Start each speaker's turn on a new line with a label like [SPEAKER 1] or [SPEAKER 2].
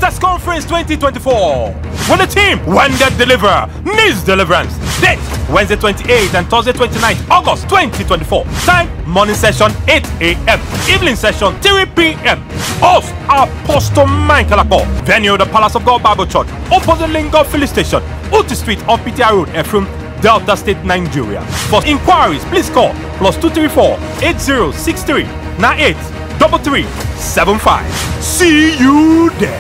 [SPEAKER 1] Sisters Conference 2024. When the team, when the deliverer needs deliverance. Date, Wednesday 28th and Thursday 29th August 2024. Time, morning session 8 a.m. Evening session 3 p.m. Host, Apostle Michael Akpo. Venue, the Palace of God Bible Church. Opposite Lingard Filling Station, Uti Street off PTR Road, Ephraim, Delta State, Nigeria. For inquiries, please call +234 8063 98 3375. See you there.